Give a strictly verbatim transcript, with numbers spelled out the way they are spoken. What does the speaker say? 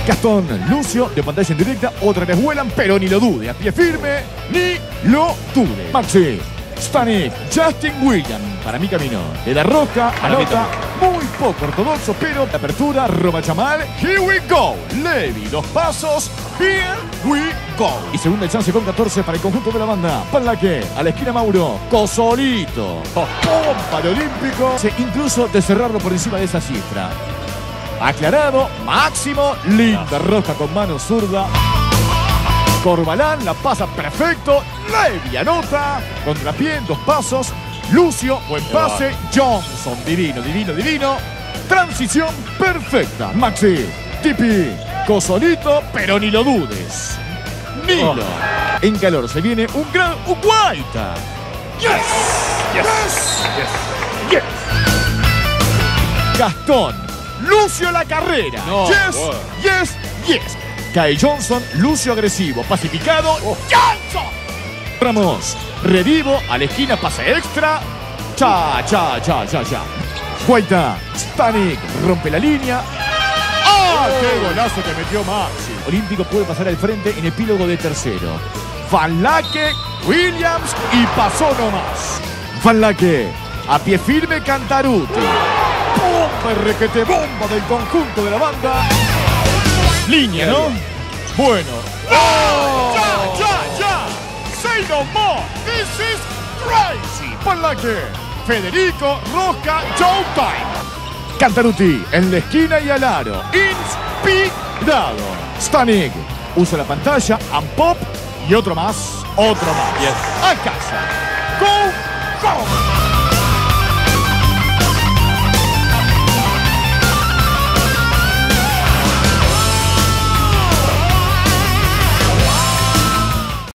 Gastón, Lucio, de pantalla en directa, otra vez vuelan, pero ni lo dude. A pie firme, ni lo dude. Maxi, Stanik, Justin Williams, para mi camino. De la Roca, anota, muy poco ortodoxo, pero la apertura, roba Jamal, here we go. Levi, dos pasos, here we go. Y segunda chance con catorce para el conjunto de la banda. Panlaque, a la esquina Mauro, Cosolito, pompa de Olímpico, incluso de cerrarlo por encima de esa cifra. Aclarado, Máximo, linda roja con mano zurda. Corbalán la pasa perfecto. Levi anota. Contrapié en dos pasos. Lucio, buen pase. Johnson, divino, divino, divino. Transición perfecta. Maxi, Tipi, Cosolito, pero ni lo dudes. Nilo. Oh. En calor se viene un gran Uguaita. Yes. Yes. Yes. Yes. Gastón. Lucio la carrera. No, yes, wow. yes, yes. Cae Johnson, Lucio agresivo, pacificado. Oh. Johnson. Ramos, revivo, a la esquina, pase extra. Cha, cha, cha, cha, cha. Guaita, Stanik, rompe la línea. ¡Ah! Oh. ¡Qué golazo que metió Maxi! Olímpico puede pasar al frente en epílogo de tercero. Van Laque, Williams y pasó nomás. Van Laque, a pie firme, Cantaruti. Bomba y requete bomba del conjunto de la banda. Línea, ¿no? Bueno. ¡Oh! ¡Ya, ya, ya! ¡Say no more! ¡This is crazy! Panlaque, Federico, Rosca, Showtime. Cantaruti en la esquina y al aro. Inspirado. Stanik usa la pantalla, and pop y otro más, otro más. Yes. A casa.